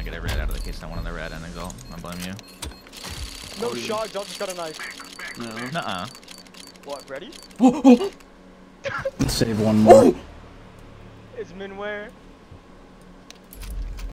get a red out of the case. I wanted the red and a goal. I blame you. No shot, John just got a knife. No. Nuh-uh. What, ready? Save one more. It's Minware.